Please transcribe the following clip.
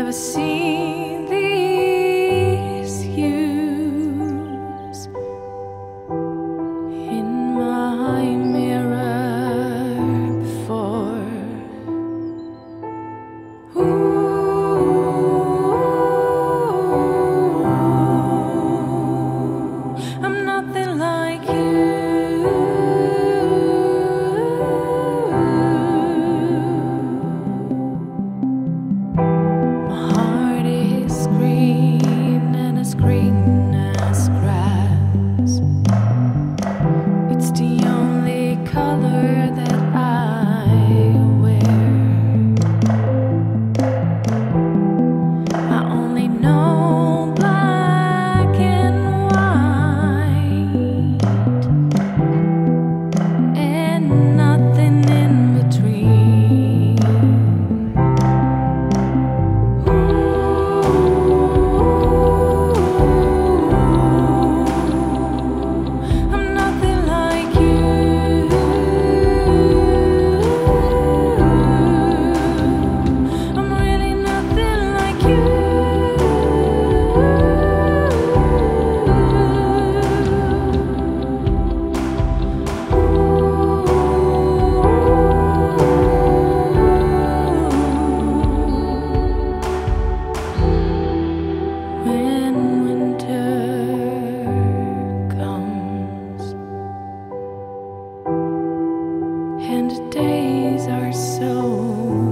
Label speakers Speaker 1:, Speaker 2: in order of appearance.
Speaker 1: never seen these hues in my mirror before. I'm nothing like you. My heart is green and as green as grass. It's the only color that I wear. I only know black and white and nothing in between. I'm nothing like you. I'm really nothing like you. When winter comes and the days are so